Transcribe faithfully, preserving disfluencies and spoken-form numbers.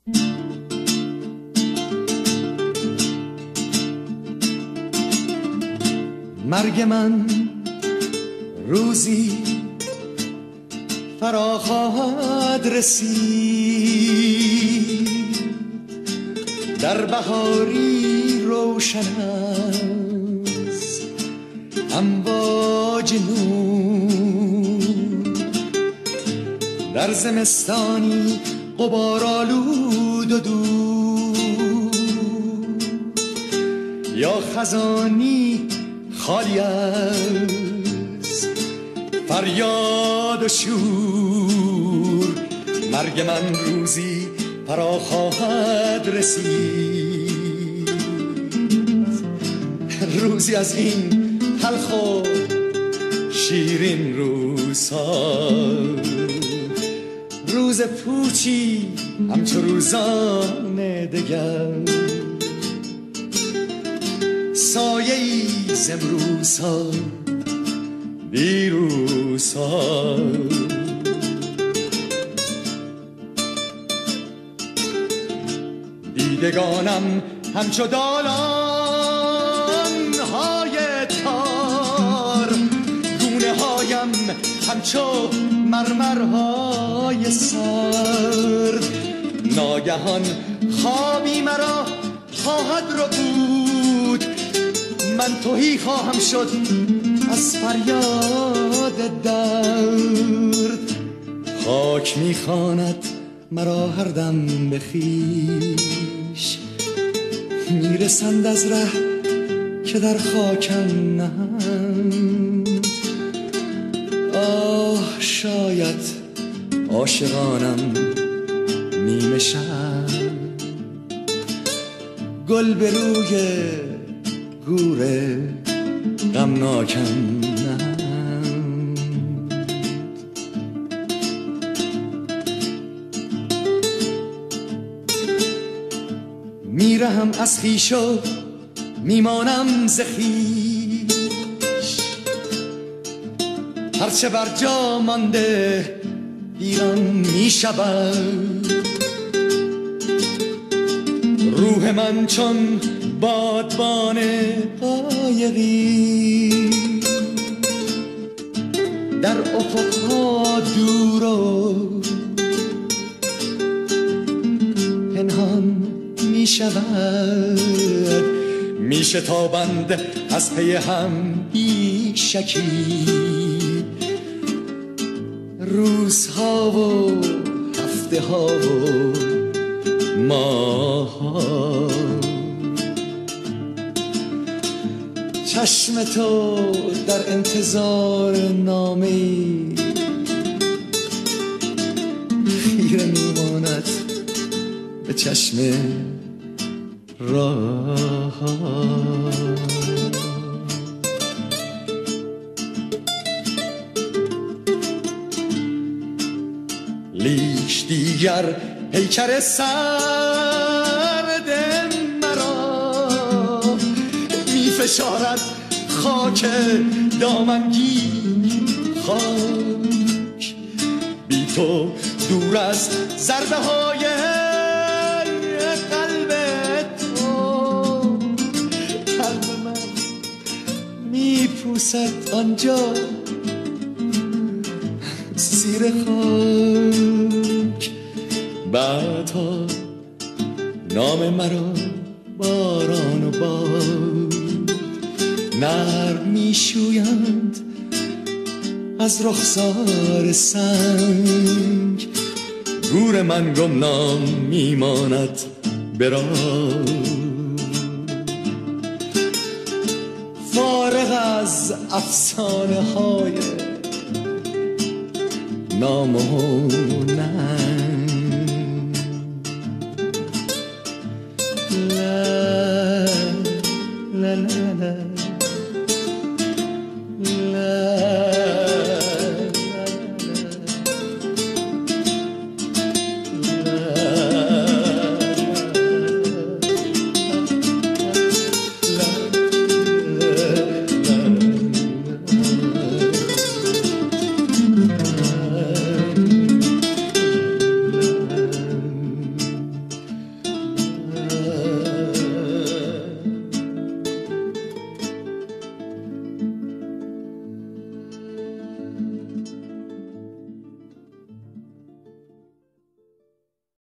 مرگ من روزی فرا خواهد رسید، در بهاری روشن است امواج نور، در زمستانی غبارآلود و دور، یا خزانی خالی از فریاد و شور. مرگ من روزی فرا خواهد رسید، روزی از این تلخ و شیرین روزها، روز پوچی همچو روزان دگر، سایه ای ز امروزها دیروزها. دیدگانم همچو دالان های تار، گونه هایم همچو مرمرهای سرد، ناگهان خوابی مرا خواهد ربود، من تهی خواهم شد از فریاد درد. خاک میخواند مرا هر دم به خویش، میرسند از ره که در خاکم نهند. آه شاید عاشقانم نیمه شب گل به روی گور غمناکم نهند. میرهم از خویش و میمانم ز خویش، هرچه بر جا مانده ویران میشود. روح من چون بادبان قایقی در افقها دور و پنهان می شود، می شتابند از پی هم بی شکی روزها و هفته ها و ماه ها. چشم تو در انتظار نامه‌ای خیره میماند به چشم راه. لیک دیگر پیکر سرد مرا می فشارد خاک دامنگیر خاک، بی تو دور از ضربه های قلب تو. قلب من می پوسد آنجا زیر خاک، بعدها نام مرا باران و باد نرم میشویند از رخسار سنگ. گور من گمنام میماند به راه، فارغ از افسانه های نام و نه.